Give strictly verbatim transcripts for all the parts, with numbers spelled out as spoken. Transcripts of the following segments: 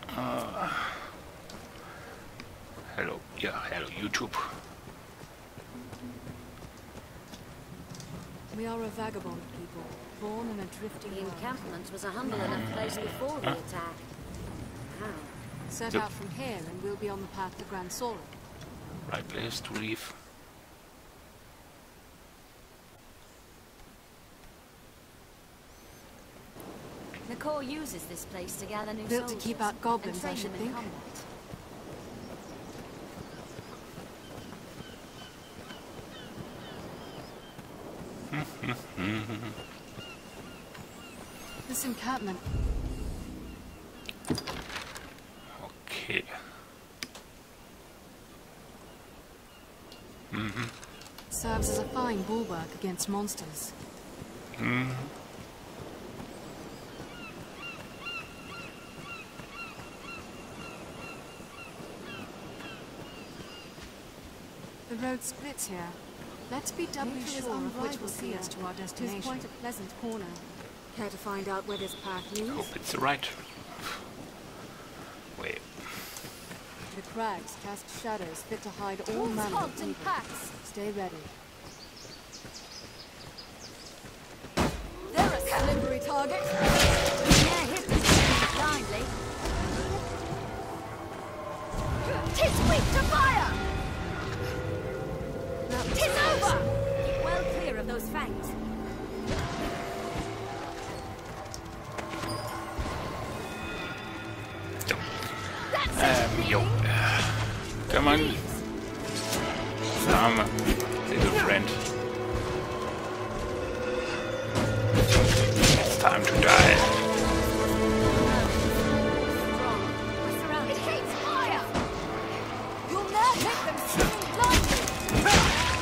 Uh, hello, yeah, hello YouTube. We are a vagabond people, born in a drifting The world. encampment was a humble enough place before the attack. How? Set Yep. out from here and we'll be on the path to Gran Sora. Right place to leave. The Corps uses this place to gather new Built to soldiers keep out goblins, and train I should them in think. combat. This encampment Okay. Mm-hmm. serves as a fine bulwark against monsters. Mm-hmm. The road splits here. Let's be doubly Nature is sure of which will unrivaled see here. us to our It destination. is quite a pleasant corner. Care to find out where this path leads? Hope it's the right way. The crags cast shadows fit to hide all manner of Hunt in evil. packs. Stay ready. They're a slippery target. Yeah, hit them blindly. Tis weak to fire! Tis over! Keep well clear of those fangs. Um, yo. Come on. Some little friend. It's time to die. It hates fire! You'll now hit them swinging blindly!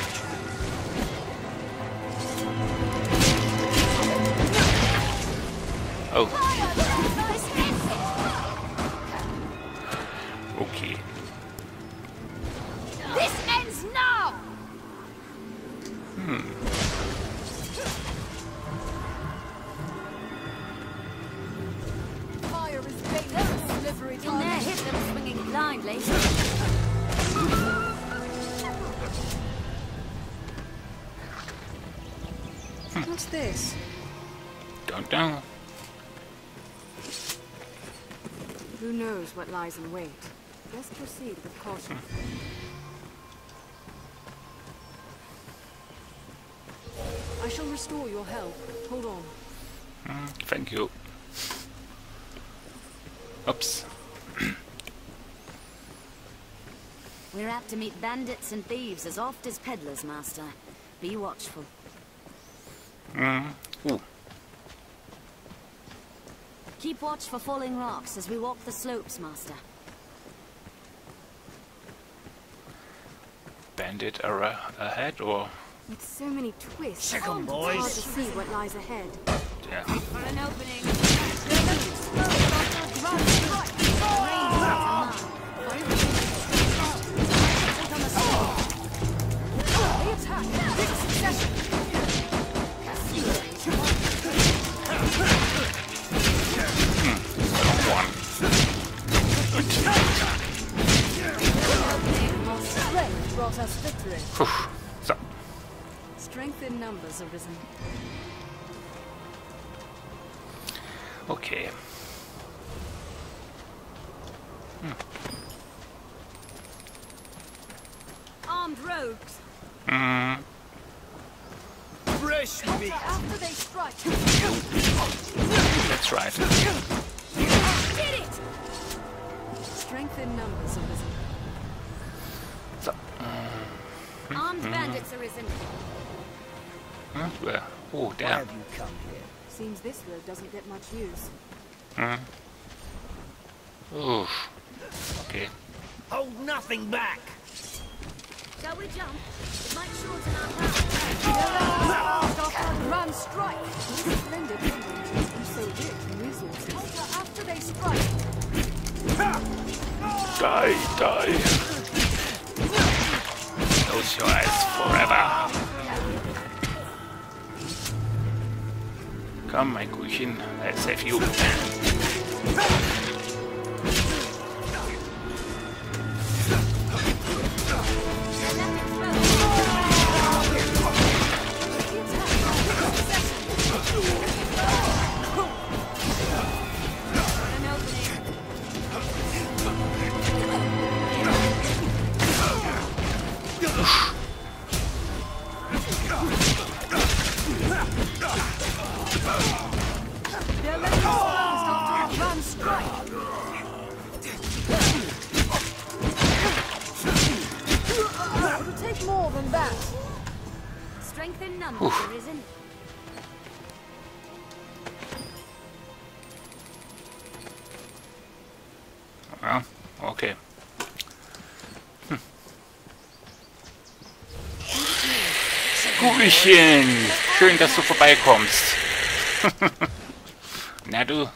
Oh, Fire! This ends it! okay. This ends now! Fire is dangerous, slippery You'll ne'er target. hit them swinging blindly. What's this? Don't know. Who knows what lies in wait? Best proceed with caution. I shall restore your health. Hold on. Mm, thank you. Oops. We're apt to meet bandits and thieves as oft as peddlers, Master. Be watchful. Mm. Ooh. Keep watch for falling rocks as we walk the slopes, Master. Bandit are a- ahead or With so many twists, Check 'em, it's boys. hard to see what lies ahead. yeah. For an opening. Range is a mark. Take on the sword. They attack. Quick succession. One. Our strength brought us victory. Whew. So, Strength in numbers arisen. okay. Armed rogues. Mm. Fresh meat. After they strike. That's right. Did it! Strength in numbers arisen. So, Armed bandits arisen. huh? Where? Oh, Why damn. have you come here? Seems this road doesn't get much use. Mm. Oof. Okay. Hold nothing back. Shall we jump? It might shorten our path. Run, strike! Splendid England, and so rich in resources. After they strike. Die, die. Close your eyes forever. Come, my Kuchen, I'll save you. bit more than that. Strength in numbers, Arisen. Ja, okay. Hm. Gurchen! Schön, dass du vorbeikommst. Na du.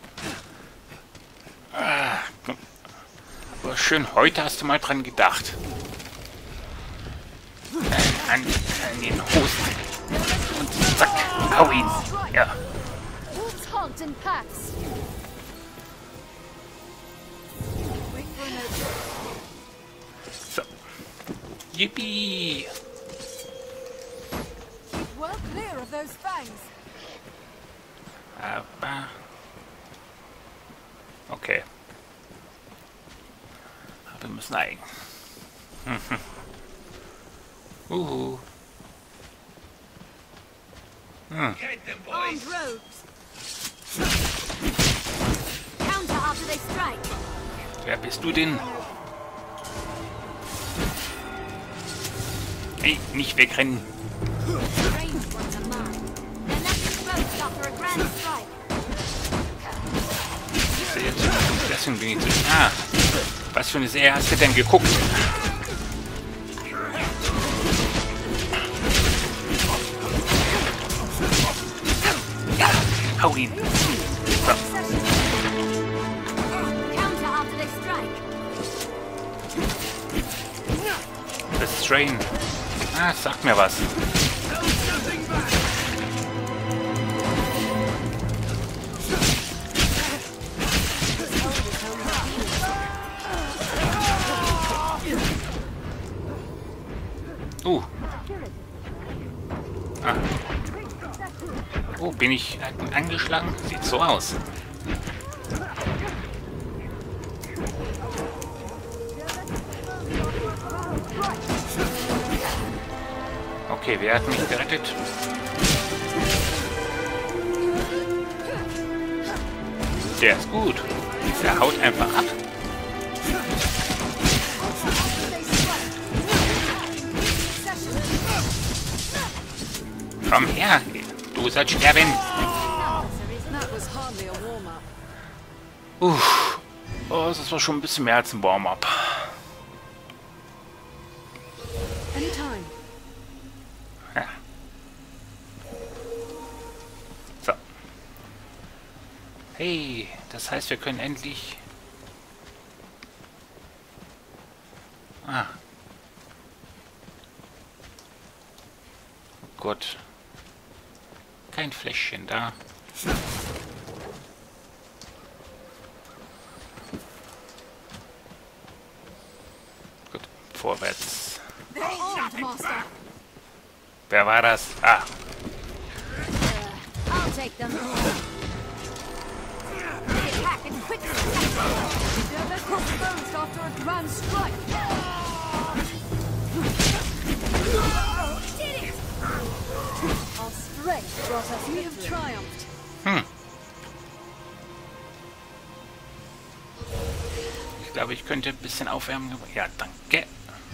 Ah, aber schön, heute hast du mal dran gedacht. An, an den Hosen. Und zack, hau ihn. Ja. Wolves hunt in packs. Wait for an opening. So. Yippie! Keep well clear of those fangs. Aber... Okay. Aber wir müssen eigen. Uhu. Hm. Armed rogues. Counter after they strike. Wer bist du denn? Hey, nicht wegrennen. Range ones are mine. They're left exposed after a grand strike. Deswegen bin ich zu... Ah, was für eine Serie hast du denn geguckt? Hau ihn. So. Counter after they strike. The Strain. Ah, sag mir was. Uh. Ah. Oh, bin ich angeschlagen? Sieht so aus. Okay, wer hat mich gerettet? Der ist gut. Der haut einfach ab. Komm her, du sollst sterben. That was hardly a warm-up. Uff. Oh, das war schon ein bisschen mehr als ein Warm-up. Anytime. Ja. So. Hey, das heißt, wir können endlich... Ah. Oh Gott. Kein Fläschchen da. Gut, vorwärts. They're armed, Master. Wer war das? Ah, I'll take them. They attack in quick succession. They're left exposed after a grand strike. Did it! Our strength brought us. We have triumphed. hm. Ich glaube, ich könnte ein bisschen aufwärmen. Ja, danke.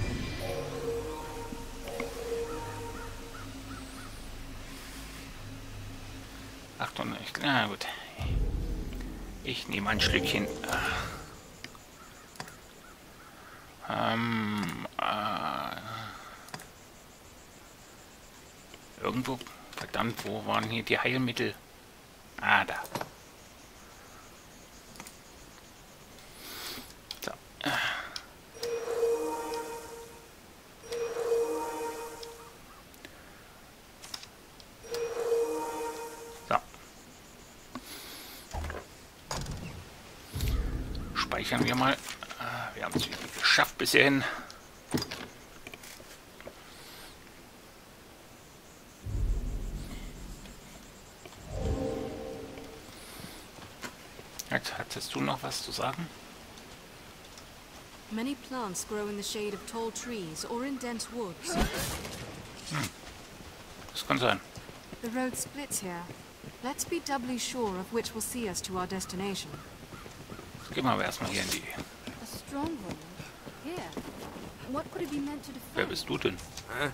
Achtung, ich, na gut. Ich nehme ein Schlückchen. Ähm, äh, irgendwo, verdammt, wo waren hier die Heilmittel? Ah, da. So. So. Speichern wir mal. Wir haben es geschafft bis hierhin. Jetzt hattest du noch was zu sagen? Many plants grow in the shade of tall trees or in dense woods. Das kann sein. The road splits here. Let's be doubly sure of which will see us to our destination. Gehen wir aber erstmal hier in die... A stronghold? Here? What could it be meant to defend? Wer bist du denn? Huh?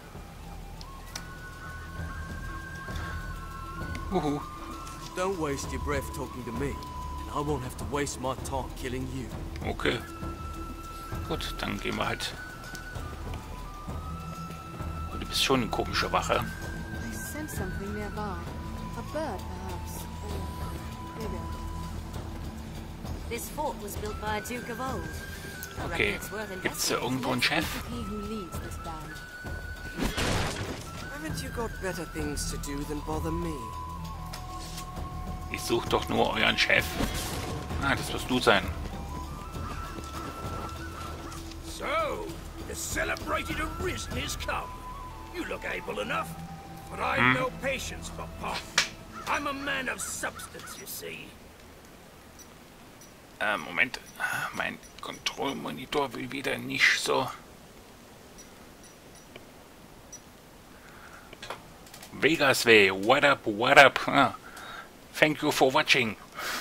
Uhu. Don't waste your breath talking to me, and I won't have to waste my time killing you. Okay. Gut, dann gehen wir halt. Oh, du bist schon eine komische Wache. I sense something nearby. A bird, perhaps. Or bigger. This fort was built by a Duke of old. I reckon Okay. it's worth Gibt's da investigating. irgendwo einen Chef? He who leads this band. Haven't you got better things to do than bother me? Ich suche doch nur euren Chef. Ah, das wirst du sein. So, the celebrated Arisen is come. You look able enough, but I've Hmm. no patience for pomp. I'm a man of substance, you see. Äh, Moment. Mein Kontrollmonitor will wieder nicht so. Vegas Way, what up, what up? Ah, thank you for watching.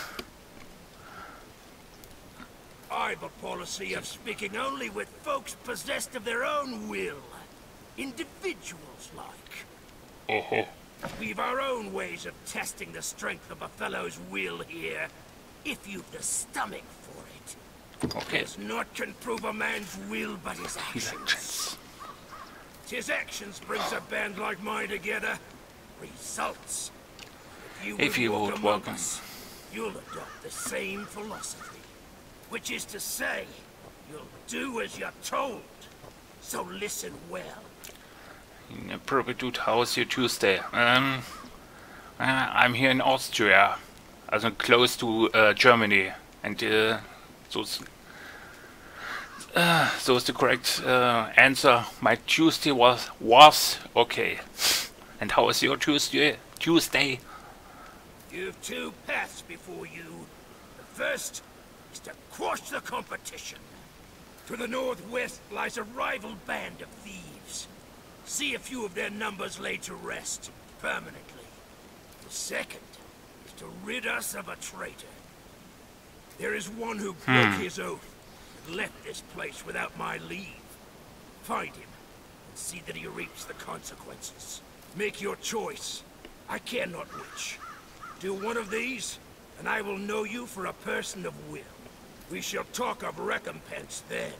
I've a policy of speaking only with folks possessed of their own will. Individuals like. Oho. We've our own ways of testing the strength of a fellow's will here. If you've the stomach for it. Okay. It's not can prove a man's will, but his actions. His actions brings a band like mine together. Results. If you, If would you walk would among walk am- us, you'll adopt the same philosophy. Which is to say, you'll do as you're told. So listen well. In a Prostitute House here Tuesday. Um, uh, I'm here in Austria, also close to uh, Germany, and uh, so is, uh, so is the correct uh, answer. My Tuesday was was okay. And how is your Tuesday? Tuesday? You've two paths before you. The first is to quash the competition. To the northwest lies a rival band of thieves. See a few of their numbers laid to rest, permanently. The second is to rid us of a traitor. There is one who broke his oath and left this place without my leave. Find him and see that he reaps the consequences. Make your choice. I care not which. Do one of these, and I will know you for a person of will. We shall talk of recompense then.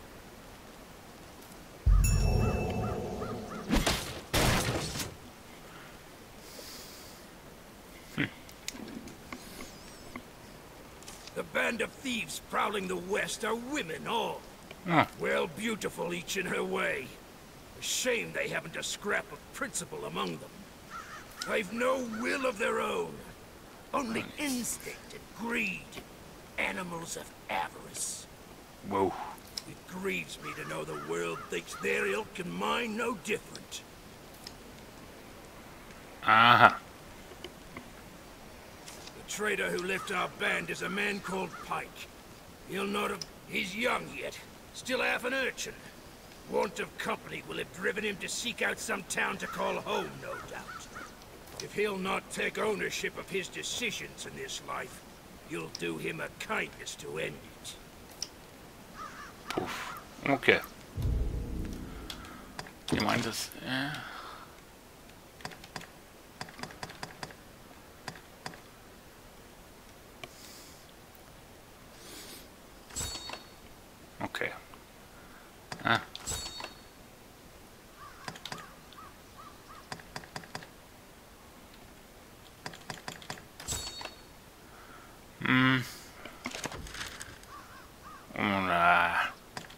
The band of thieves prowling the west are women all. Ah. Well, beautiful each in her way. A shame they haven't a scrap of principle among them. They've no will of their own. Only instinct and greed. Animals of avarice. Whoa. It grieves me to know the world thinks their ilk and mine no different. Aha. The traitor who left our band is a man called Pike. He'll not have... He's young yet. Still half an urchin. Want of company will have driven him to seek out some town to call home, no doubt. If he'll not take ownership of his decisions in this life, you'll do him a kindness to end it. Puff. Okay. Ich meine das. Äh. Okay. Ah. Hm. Na.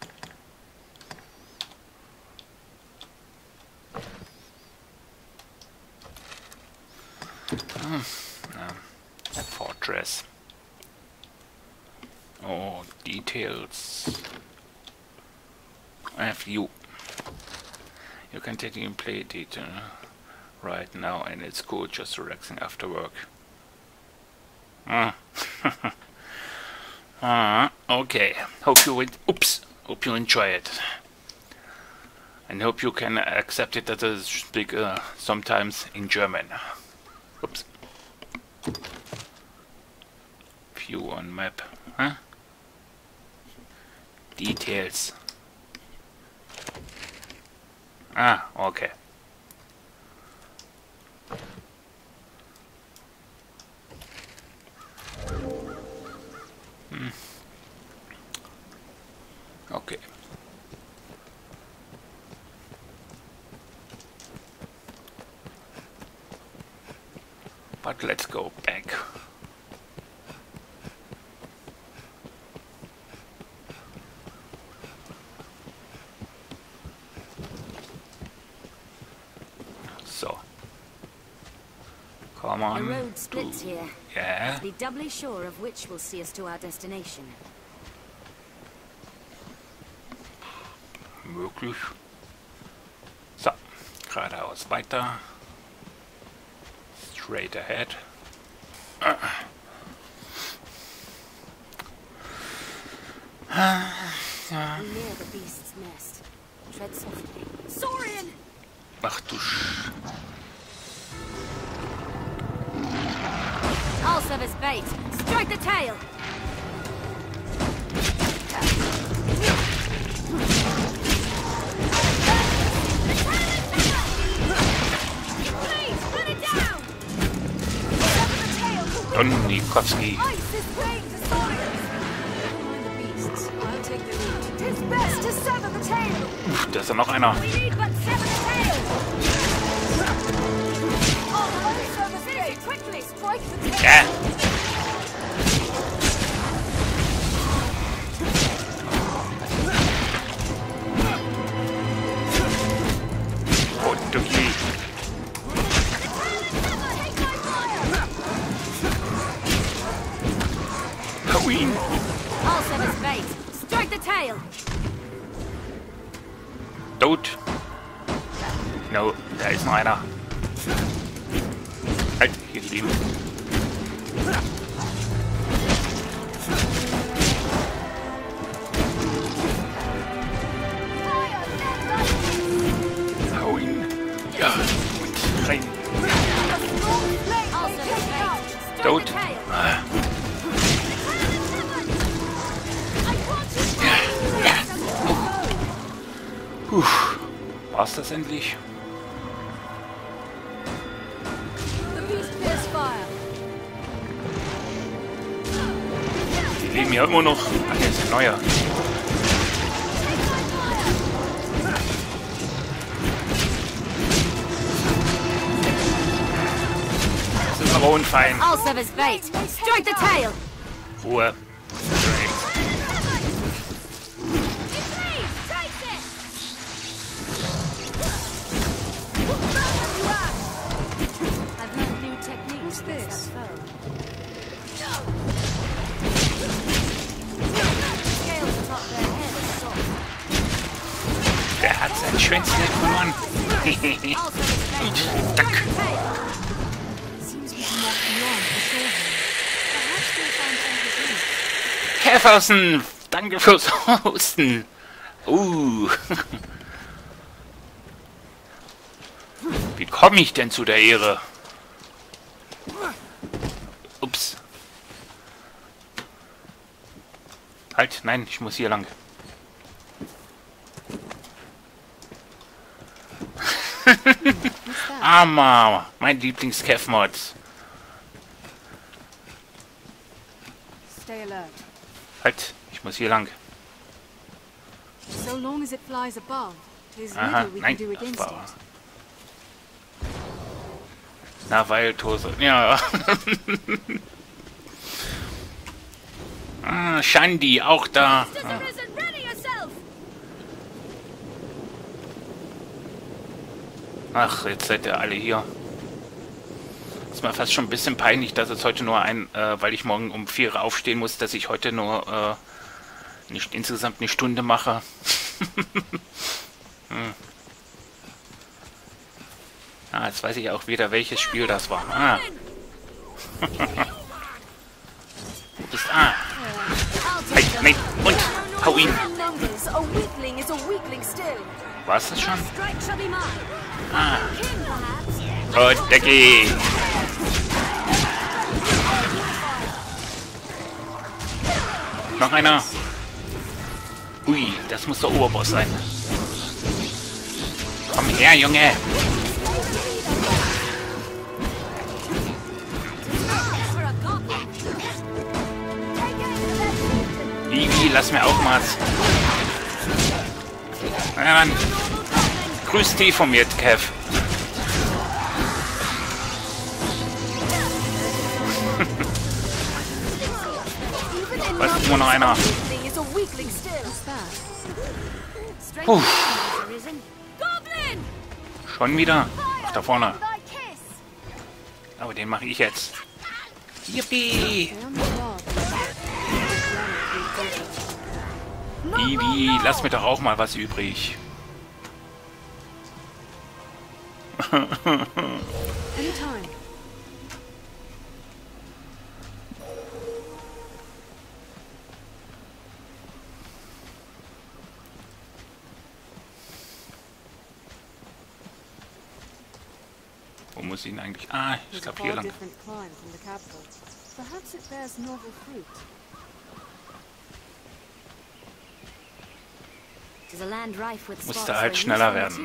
Hm. Na. A fortress. Oh, details. I have you. You can technically play it uh, right now, and it's cool, just relaxing after work. Ah. Ah, okay. Hope you would. Oops. Hope you enjoy it, and hope you can accept it that I speak uh, sometimes in German. Oops. View on map. Huh? Details. Ah, okay. Hm. Okay. But let's go back. So. Come A on. road splits here. Yeah. Be doubly sure of which will see us to our destination. Möglich. So. Geradeaus weiter. Straight ahead. Uh. We're near the beast's nest. Tread softly. Saurian! Ach du Sch... I'll serve as bait. Strike the tail! Please, put it down! Sever the tail! Donikowski. Ice is weighing to saurians! Find the beasts. I'll take the lead. Tis best to sever the tail! Da ist ja noch einer. We need but sever the tail! Oh, I'll serve as bait! Quickly, strike the tail! Ja. Oh, Ducky. Hau ihn. I'll serve as bait. Strike the tail! Tot. No, da ist noch einer. Halt, hier geblieben. Hau ihn. Ja, und rein. I'll serve as bait. Strike Tot. the tail! Ah, puh. War's das endlich? The beast bears fire. Die leben ja immer noch. Ach, der ist ein neuer. Das ist aber unfein. I'll serve as bait. Strike the tail! Ruhe. I've learned new techniques Who's this? against that foe. Scales atop their head are soft. Der hat sein Schwänzchen verloren. I'll serve as bait. Strike Duck. the tail! Seems we can walk beyond the shore. Perhaps we'll find something to eat. Käfersen, danke fürs Hosten. Uh. Wie komme ich denn zu der Ehre? Ups. Halt, nein, ich muss hier lang. Arma, mein Lieblings-Kev-Mod. Stay alert. Halt, ich muss hier lang. So long as it flies above, there's Aha, little we nein, can do das against war... it. Na, Waldhose. Ja. Ah, Shandi, auch da. Ah. Ach, jetzt seid ihr alle hier. Ist mir fast schon ein bisschen peinlich, dass es heute nur ein, äh, weil ich morgen um vier Uhr aufstehen muss, dass ich heute nur äh, nicht insgesamt eine Stunde mache. hm. Ah, jetzt weiß ich auch wieder, welches Spiel das war. Ah. Du bist... Ah. Hey, nein, und hau ihn. Numbers, a weakling is a weakling still. War's das schon? Strike shall be mine. Ah. King, perhaps. Und Decki. Noch einer. Ui, das muss der Oberboss sein. Komm her, Junge! Ivy, lass mir auch mal. Na dann. Grüß die von mir, Kev. Was ist immer noch einer? Puh. Schon wieder? Ach, da vorne. Aber den mache ich jetzt. Yippie! Ivy, lass mir doch auch mal was übrig. Wo muss ich ihn eigentlich? Ah, ich glaube hier lang. Musste halt schneller werden.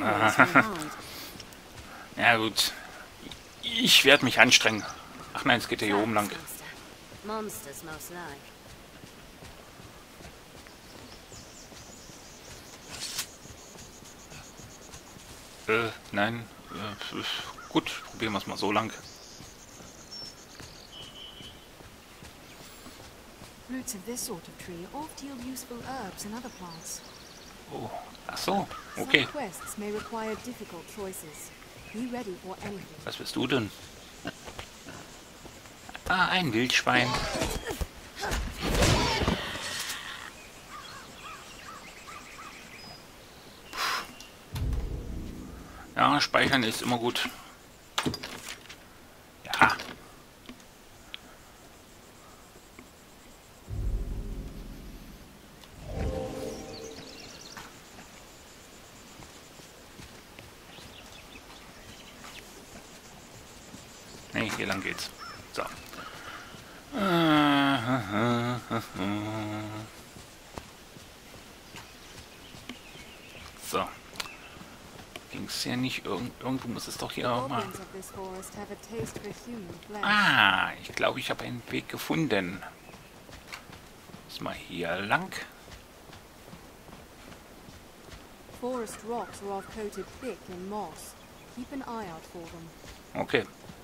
Ja gut. Ich werde mich anstrengen. Ach nein, es geht ja hier oben lang. Äh, nein. Äh, gut, probieren wir es mal so lang. Roots of this sort of tree oft yield useful herbs and other plants. Oh, ach so, okay. Some quests may require difficult choices. Be ready for anything. Was bist du denn? Ah, ein Wildschwein. Ja, speichern ist immer gut. Ja. Nee, hier lang geht's. So. So. Ging's ja nicht. Irgend irgendwo muss es doch hier auch mal. Ah, ich glaube, ich habe einen Weg gefunden. Ist mal hier lang. Forest rocks are oft coated thick in moss. Keep an eye out for them. Okay.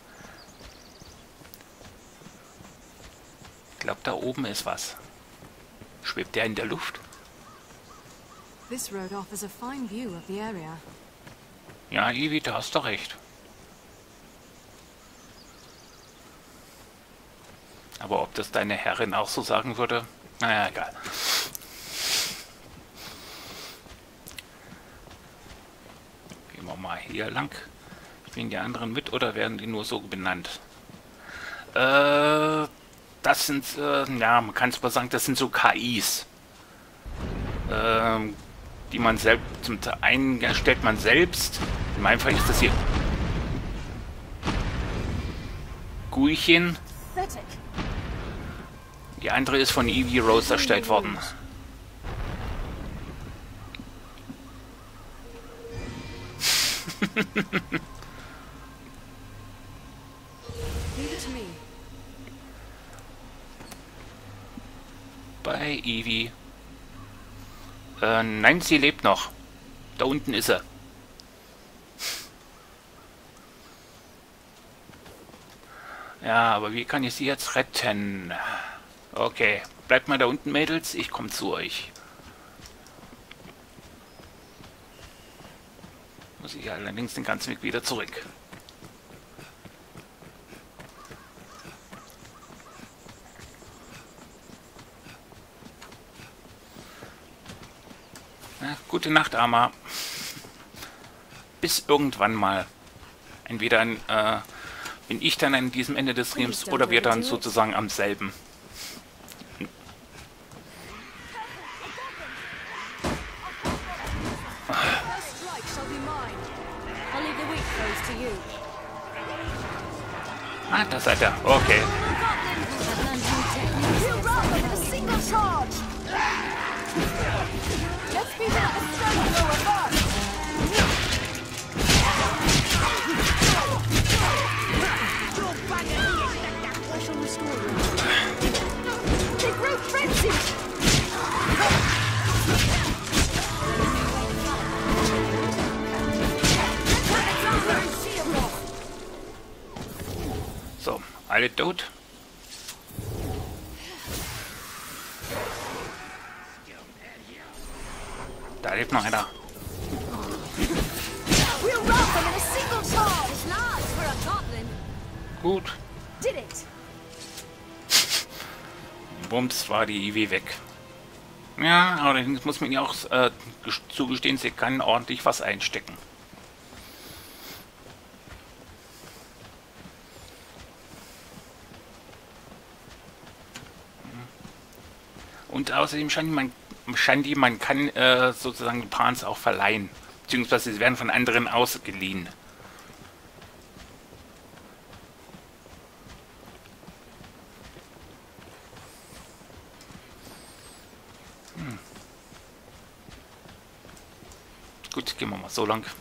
Ich glaube, da oben ist was. Schwebt der in der Luft? This road offers a fine view of the area. Ja, Ivy, da hast du recht. Aber ob das deine Herrin auch so sagen würde? Naja, egal. Gehen wir mal hier lang. Spielen die anderen mit oder werden die nur so benannt? Äh, das sind, äh, ja, man kann es mal sagen, das sind so K Is. Ähm, die man selbst, zum einen erstellt man selbst. In meinem Fall ist das hier Guilchen. Die andere ist von Ivy Rose erstellt worden. Bei Ivy. Äh, nein, sie lebt noch. Da unten ist sie. Ja, aber wie kann ich sie jetzt retten? Okay, bleibt mal da unten, Mädels. Ich komme zu euch. Muss ich allerdings den ganzen Weg wieder zurück. Na, gute Nacht, Ama. Bis irgendwann mal. Entweder ein, äh, bin ich dann an diesem Ende des Streams oder wir dann sozusagen am selben. Ah, da seid ihr. Okay. So, alle tot. Da lebt noch einer. Gut. Bums war die I W weg. Ja, allerdings muss man ja auch äh, zugestehen, sie kann ordentlich was einstecken. Und außerdem Shandi, man, Shandi, man kann äh, sozusagen die Pans auch verleihen. Beziehungsweise sie werden von anderen ausgeliehen. Hm. Gut, gehen wir mal so lang.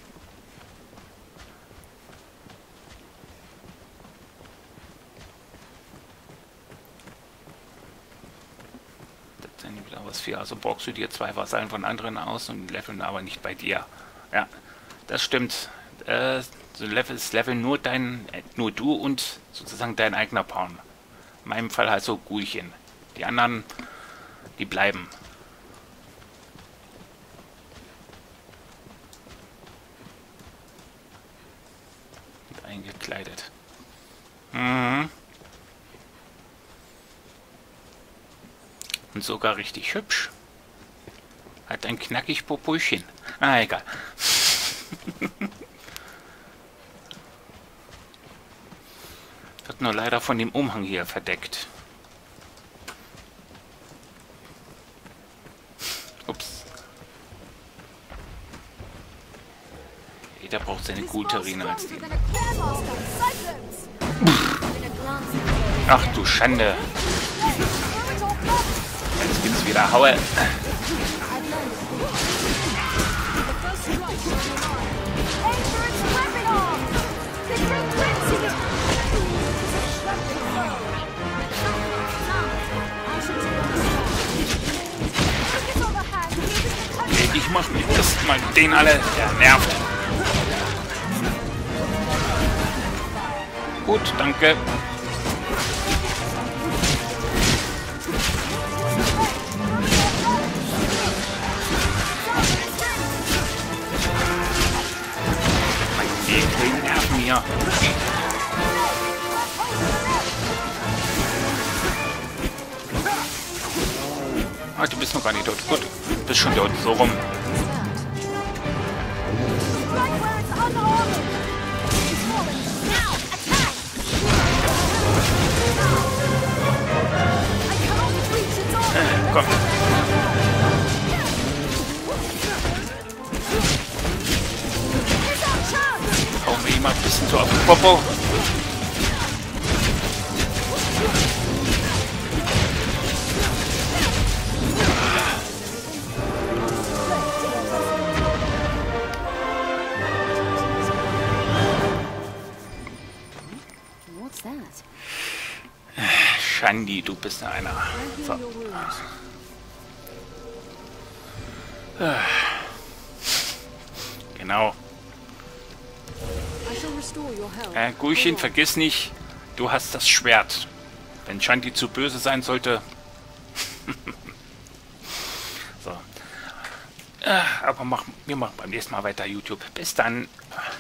Was für, also borgst du dir zwei Vasallen von anderen aus und leveln aber nicht bei dir. Ja, das stimmt. Äh, so Level ist Level nur dein, äh, nur du und sozusagen dein eigener Pawn. In meinem Fall halt so Gulchen. Die anderen, die bleiben. Und eingekleidet. Mhm. Und sogar richtig hübsch. Hat ein knackig Popöchen. Ah, egal. Wird nur leider von dem Umhang hier verdeckt. Ups. Jeder braucht seine gute Rine als die. Ach du Schande. Jetzt gibt's wieder Haue. Okay, ich mach mir erstmal den alle. Der nervt. Gut, danke. Die nerven hier. Ah, du bist noch gar nicht tot. Gut, du bist schon tot. So rum. Äh, komm. Hauen wir ihn mal ein bisschen so auf den Popo. Shandi, du bist einer. So. Genau. Äh, Gulchen, vergiss nicht, du hast das Schwert. Wenn Shandi zu böse sein sollte. So. Äh, aber mach, wir machen beim nächsten Mal weiter YouTube. Bis dann.